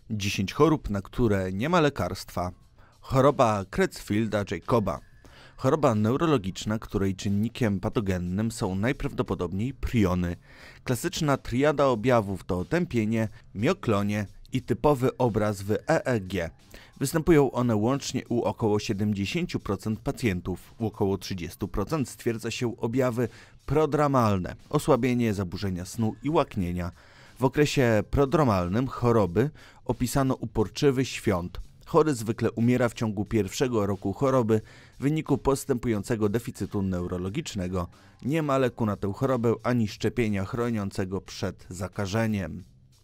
10 chorób, na które nie ma lekarstwa. Choroba Creutzfeldta-Jakoba. Choroba neurologiczna, której czynnikiem patogennym są najprawdopodobniej priony. Klasyczna triada objawów to tępienie, mioklonie i typowy obraz w EEG. Występują one łącznie u około 70% pacjentów. U około 30% stwierdza się objawy prodromalne, osłabienie, zaburzenia snu i łaknienia. W okresie prodromalnym choroby opisano uporczywy świąt. Chory zwykle umiera w ciągu pierwszego roku choroby w wyniku postępującego deficytu neurologicznego. Nie ma leku na tę chorobę ani szczepienia chroniącego przed zakażeniem.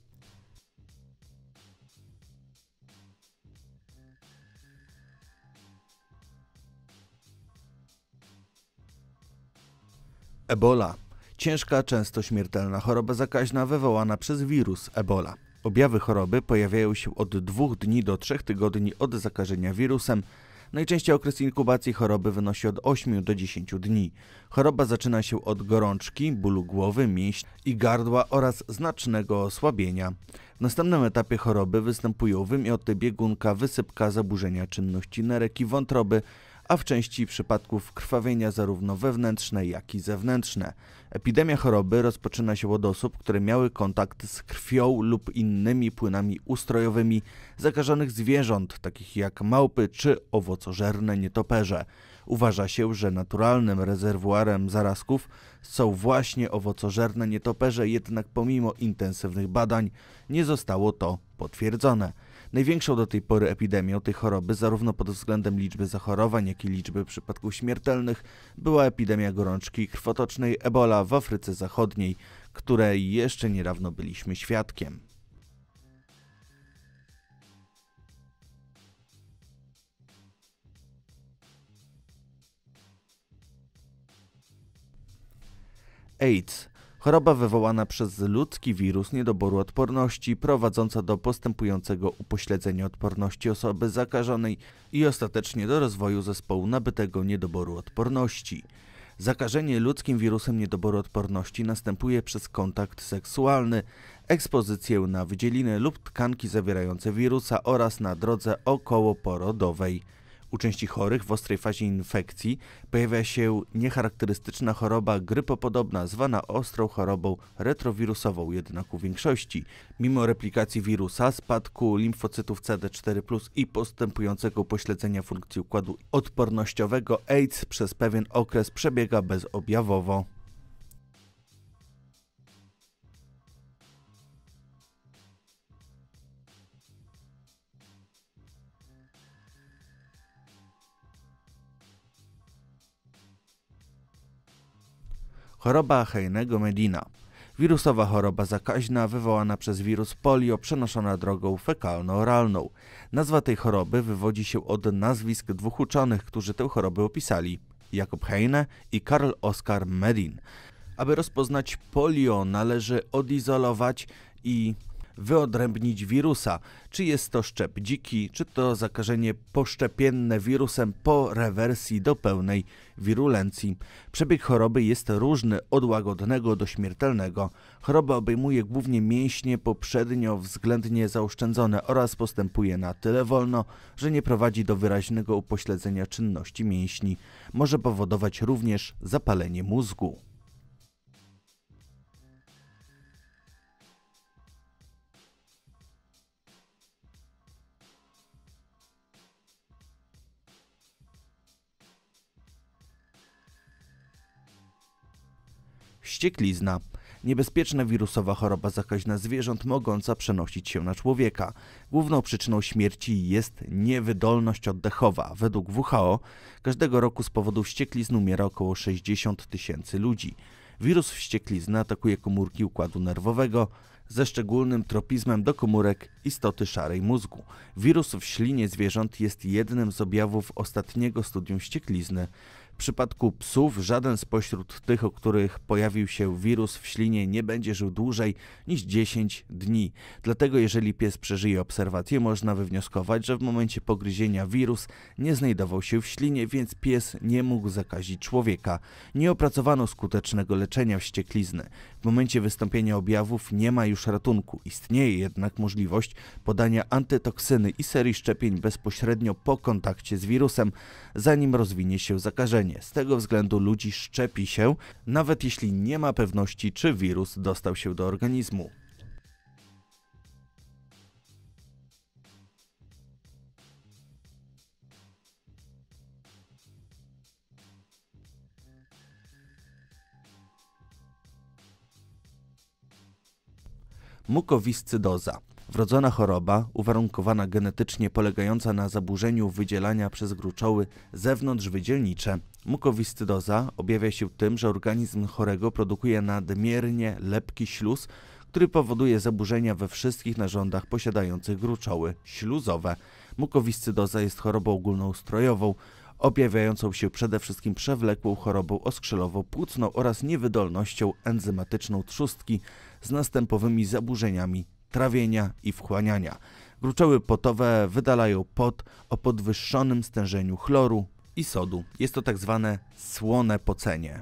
Ebola. Ciężka, często śmiertelna choroba zakaźna wywołana przez wirus Ebola. Objawy choroby pojawiają się od 2 dni do 3 tygodni od zakażenia wirusem. Najczęściej okres inkubacji choroby wynosi od 8 do 10 dni. Choroba zaczyna się od gorączki, bólu głowy, mięśni i gardła oraz znacznego osłabienia. W następnym etapie choroby występują wymioty, biegunka, wysypka, zaburzenia czynności nerek i wątroby, a w części przypadków krwawienia zarówno wewnętrzne, jak i zewnętrzne. Epidemia choroby rozpoczyna się od osób, które miały kontakt z krwią lub innymi płynami ustrojowymi zakażonych zwierząt, takich jak małpy czy owocożerne nietoperze. Uważa się, że naturalnym rezerwuarem zarazków są właśnie owocożerne nietoperze, jednak pomimo intensywnych badań nie zostało to potwierdzone. Największą do tej pory epidemią tej choroby, zarówno pod względem liczby zachorowań, jak i liczby przypadków śmiertelnych, była epidemia gorączki krwotocznej Ebola w Afryce Zachodniej, której jeszcze niedawno byliśmy świadkiem. AIDS. Choroba wywołana przez ludzki wirus niedoboru odporności, prowadząca do postępującego upośledzenia odporności osoby zakażonej i ostatecznie do rozwoju zespołu nabytego niedoboru odporności. Zakażenie ludzkim wirusem niedoboru odporności następuje przez kontakt seksualny, ekspozycję na wydzieliny lub tkanki zawierające wirusa oraz na drodze okołoporodowej. U części chorych w ostrej fazie infekcji pojawia się niecharakterystyczna choroba grypopodobna zwana ostrą chorobą retrowirusową, jednak u większości, mimo replikacji wirusa, spadku limfocytów CD4+ i postępującego upośledzenia funkcji układu odpornościowego, AIDS przez pewien okres przebiega bezobjawowo. Choroba Heinego-Medina. Wirusowa choroba zakaźna wywołana przez wirus polio przenoszona drogą fekalno-oralną. Nazwa tej choroby wywodzi się od nazwisk 2 uczonych, którzy tę chorobę opisali: Jakob Heine i Karl Oskar Medin. Aby rozpoznać polio, należy odizolować i wyodrębnić wirusa, czy jest to szczep dziki, czy to zakażenie poszczepienne wirusem po rewersji do pełnej wirulencji. Przebieg choroby jest różny od łagodnego do śmiertelnego. Choroba obejmuje głównie mięśnie poprzednio względnie zaoszczędzone oraz postępuje na tyle wolno, że nie prowadzi do wyraźnego upośledzenia czynności mięśni. Może powodować również zapalenie mózgu. Wścieklizna. Niebezpieczna wirusowa choroba zakaźna zwierząt mogąca przenosić się na człowieka. Główną przyczyną śmierci jest niewydolność oddechowa. Według WHO każdego roku z powodu wścieklizn umiera około 60 000 ludzi. Wirus wścieklizny atakuje komórki układu nerwowego ze szczególnym tropizmem do komórek istoty szarej mózgu. Wirus w ślinie zwierząt jest jednym z objawów ostatniego studium wścieklizny. W przypadku psów żaden spośród tych, u których pojawił się wirus w ślinie, nie będzie żył dłużej niż 10 dni. Dlatego jeżeli pies przeżyje obserwację, można wywnioskować, że w momencie pogryzienia wirus nie znajdował się w ślinie, więc pies nie mógł zakazić człowieka. Nie opracowano skutecznego leczenia wścieklizny. W momencie wystąpienia objawów nie ma już ratunku. Istnieje jednak możliwość podania antytoksyny i serii szczepień bezpośrednio po kontakcie z wirusem, zanim rozwinie się zakażenie. Z tego względu ludzi szczepi się, nawet jeśli nie ma pewności, czy wirus dostał się do organizmu. Mukowiscydoza. Wrodzona choroba, uwarunkowana genetycznie, polegająca na zaburzeniu wydzielania przez gruczoły zewnątrzwydzielnicze. Mukowiscydoza objawia się tym, że organizm chorego produkuje nadmiernie lepki śluz, który powoduje zaburzenia we wszystkich narządach posiadających gruczoły śluzowe. Mukowiscydoza jest chorobą ogólnoustrojową, objawiającą się przede wszystkim przewlekłą chorobą oskrzelową-płucną oraz niewydolnością enzymatyczną trzustki z następowymi zaburzeniami trawienia i wchłaniania. Gruczoły potowe wydalają pot o podwyższonym stężeniu chloru i sodu. Jest to tak zwane słone pocenie.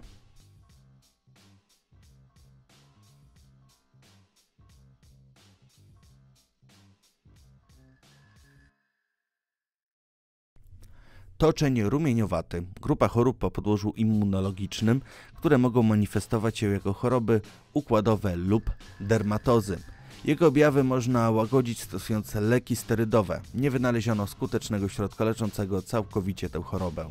Toczeń rumieniowaty. Grupa chorób o podłożu immunologicznym, które mogą manifestować się jako choroby układowe lub dermatozy. Jego objawy można łagodzić stosując leki sterydowe. Nie wynaleziono skutecznego środka leczącego całkowicie tę chorobę.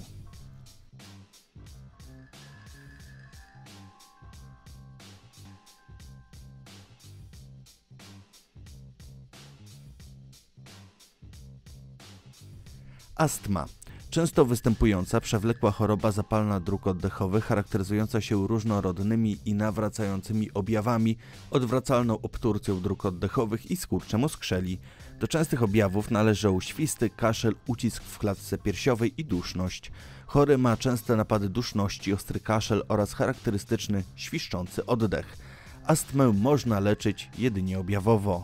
Astma. Często występująca, przewlekła choroba zapalna dróg oddechowych, charakteryzująca się różnorodnymi i nawracającymi objawami, odwracalną obturcją dróg oddechowych i skurczem oskrzeli. Do częstych objawów należą świsty, kaszel, ucisk w klatce piersiowej i duszność. Chory ma częste napady duszności, ostry kaszel oraz charakterystyczny, świszczący oddech. Astmę można leczyć jedynie objawowo.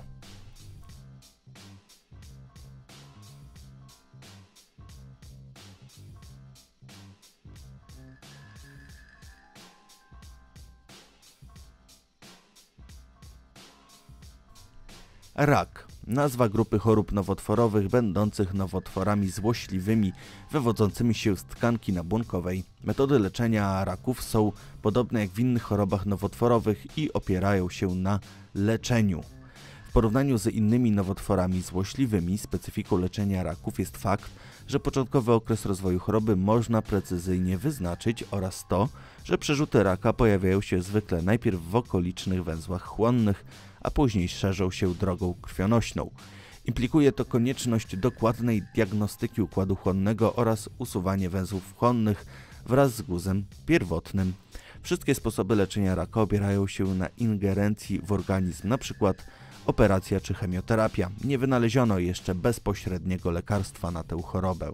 Rak. Nazwa grupy chorób nowotworowych będących nowotworami złośliwymi wywodzącymi się z tkanki nabłonkowej. Metody leczenia raków są podobne jak w innych chorobach nowotworowych i opierają się na leczeniu. W porównaniu z innymi nowotworami złośliwymi specyfiką leczenia raków jest fakt, że początkowy okres rozwoju choroby można precyzyjnie wyznaczyć oraz to, że przerzuty raka pojawiają się zwykle najpierw w okolicznych węzłach chłonnych, a później szerzą się drogą krwionośną. Implikuje to konieczność dokładnej diagnostyki układu chłonnego oraz usuwanie węzłów chłonnych wraz z guzem pierwotnym. Wszystkie sposoby leczenia raka opierają się na ingerencji w organizm, np. operacja czy chemioterapia. Nie wynaleziono jeszcze bezpośredniego lekarstwa na tę chorobę.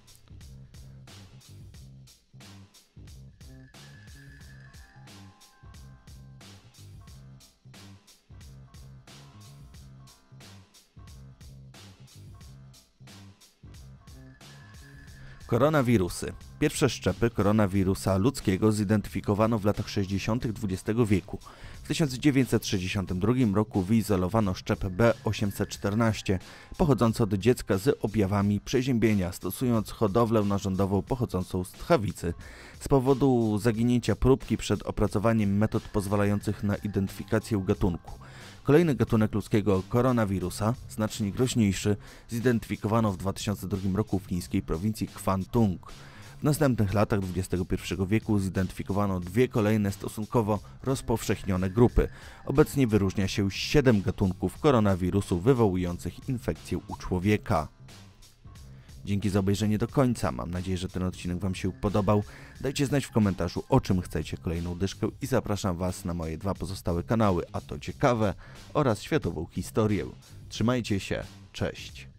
Koronawirusy. Pierwsze szczepy koronawirusa ludzkiego zidentyfikowano w latach 60. XX wieku. W 1962 roku wyizolowano szczep B814, pochodzący od dziecka z objawami przeziębienia, stosując hodowlę narządową pochodzącą z tchawicy. Z powodu zaginięcia próbki przed opracowaniem metod pozwalających na identyfikację gatunku. Kolejny gatunek ludzkiego koronawirusa, znacznie groźniejszy, zidentyfikowano w 2002 roku w chińskiej prowincji Kwantung. W następnych latach XXI wieku zidentyfikowano dwie kolejne stosunkowo rozpowszechnione grupy. Obecnie wyróżnia się 7 gatunków koronawirusu wywołujących infekcję u człowieka. Dzięki za obejrzenie do końca. Mam nadzieję, że ten odcinek Wam się podobał. Dajcie znać w komentarzu, o czym chcecie kolejną dyszkę i zapraszam Was na moje 2 pozostałe kanały, a to ciekawe oraz światową historię. Trzymajcie się, cześć!